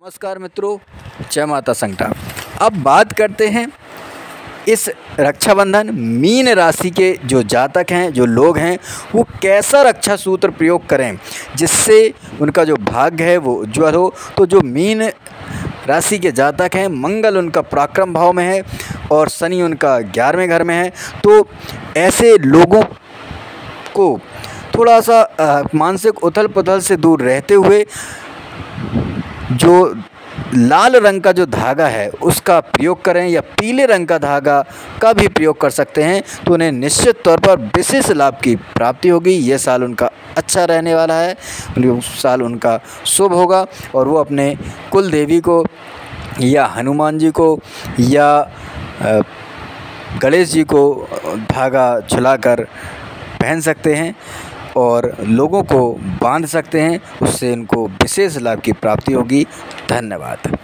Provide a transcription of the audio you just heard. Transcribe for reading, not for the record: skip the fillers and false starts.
नमस्कार मित्रों, जय माता संकटा। अब बात करते हैं इस रक्षाबंधन मीन राशि के जो जातक हैं, जो लोग हैं, वो कैसा रक्षा सूत्र प्रयोग करें जिससे उनका जो भाग्य है वो उज्ज्वल हो। तो जो मीन राशि के जातक हैं, मंगल उनका पराक्रम भाव में है और शनि उनका 11वें घर में है। तो ऐसे लोगों को थोड़ा सा मानसिक उथल पुथल से दूर रहते हुए जो लाल रंग का जो धागा है उसका प्रयोग करें या पीले रंग का धागा का भी प्रयोग कर सकते हैं, तो उन्हें निश्चित तौर पर विशेष लाभ की प्राप्ति होगी। यह साल उनका अच्छा रहने वाला है, साल उनका शुभ होगा और वो अपने कुल देवी को या हनुमान जी को या गणेश जी को धागा झुलाकर पहन सकते हैं और लोगों को बांध सकते हैं। उससे उनको विशेष लाभ की प्राप्ति होगी। धन्यवाद।